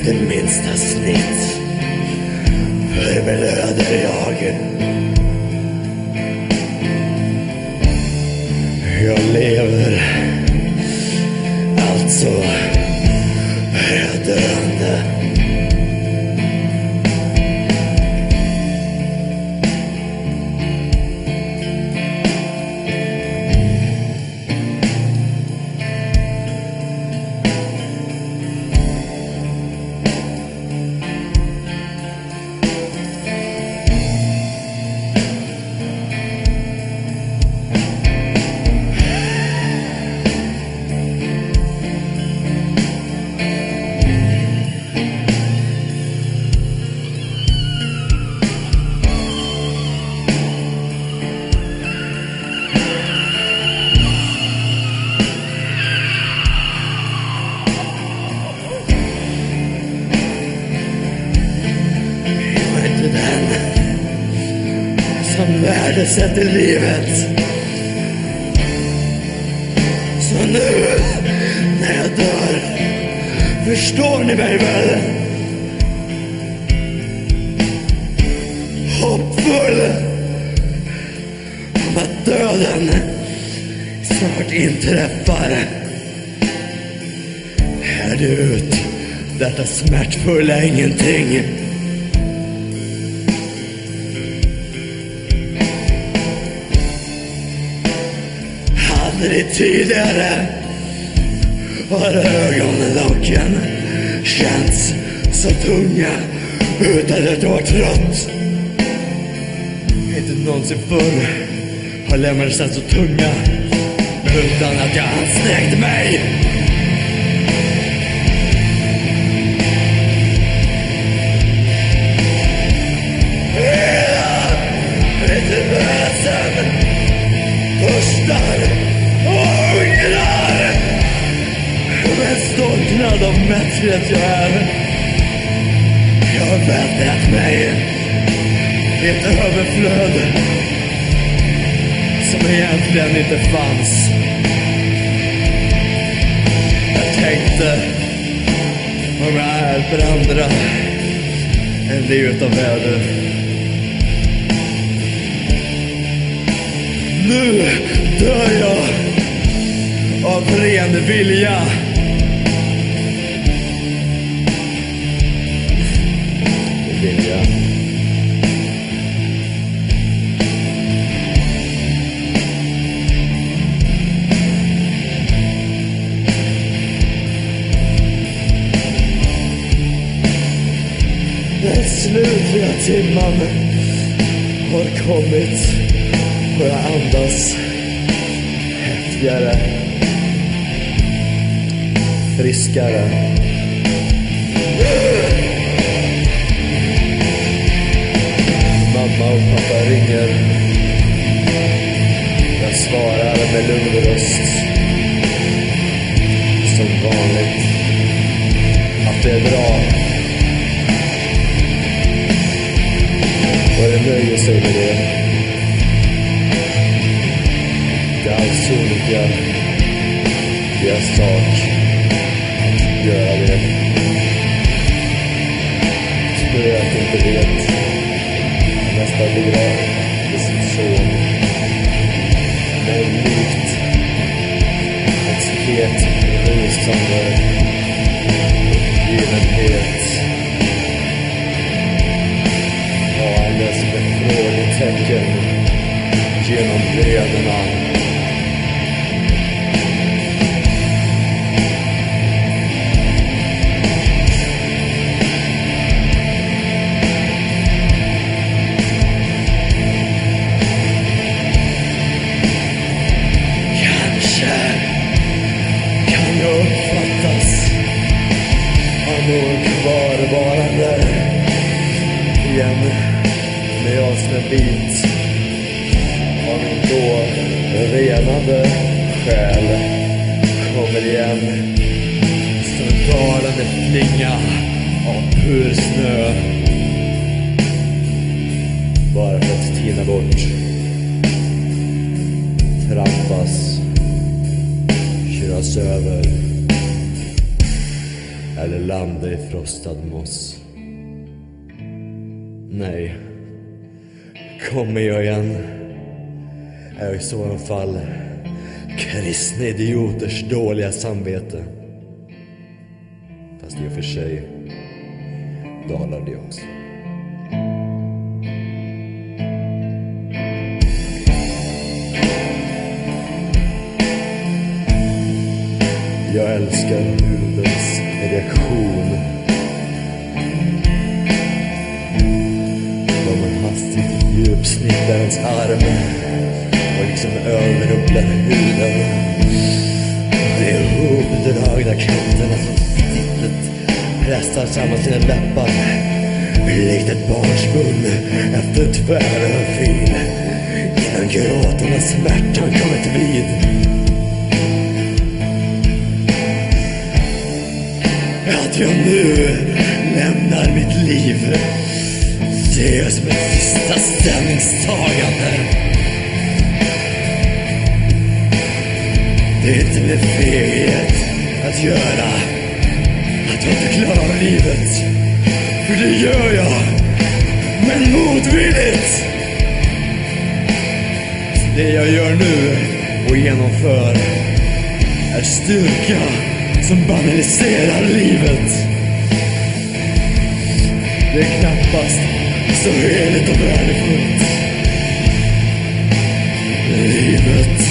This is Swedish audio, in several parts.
inte minsta snitt förblöder jag. Jag lever, alltså är jag döende. Som värdesätter livet. Så nu när jag dör, förstår ni mig väl? Hoppfull om att döden snart inträffar. Härd ut detta smärtfulla ingenting. Aldrig tidigare har ögonlocken känts så tunga utan att jag var trött. Inte någonsin förr har lämnat sig så tunga utan att jag ansträngt mig. Hela mitt väsen törstar och hungrar. Med en storknad av mätthet jag är. Jag har väntat mig i ett överflöd som egentligen inte fanns. Jag tänkte om jag hjälper andra än livet av väder. Nu dör jag av ren vilja. Den slutliga timman har kommit och jag andas häftigare, friskare. Mamma och pappa ringer. Jag svarar med lugn röst. Som vanligt. Att det är bra. Och jag nöjer sig med det. Det är alls olika deras sak att göra det. Skulle jag inte vet. Nästan begravd i sin son. Men likt ett het rusande uppgivenhet. Harandes med frågetecken genom lederna. Kvarvarande igen när jag som en bit av min då renande själ kommer igen som en dalande flinga av pur snö, bara för att tina bort, trampas, köras över eller landa i frostad moss. Nej, kommer jag igen? Är jag i sådan fall kristna idioters dåliga samvete? Fast i och för sig dalar det också. Jag älskar huvudens reaktion då man hastigt djupsnittar ens arm och liksom överrumplar huden. De hopdragna kanterna från sittet pressar samman sina läppar likt ett barns mun efter tväröverfil innan gråten och smärtan kommit vid. Att jag nu lämnar mitt liv ser jag som ett sista ställningstagande. Det är inte med feghet att göra att jag inte klarar livet. För det gör jag, men motvilligt. Det jag gör nu och genomför är styrka som banaliserar livet. Det är knappast så heligt och värdefullt. Livet.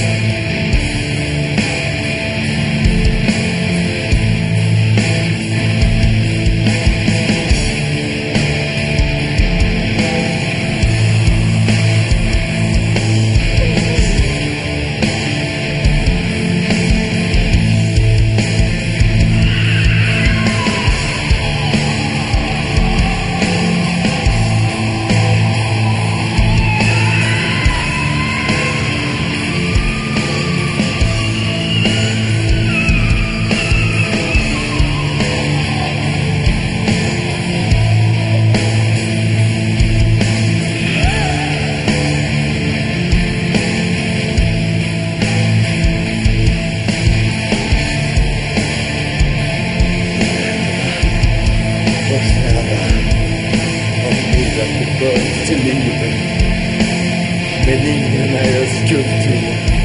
Till livet, men ingen är jag skuld till.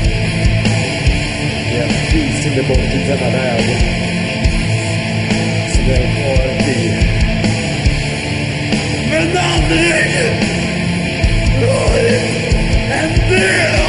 Jag finns inte bort i denna värld som jag har i. Men aldrig en del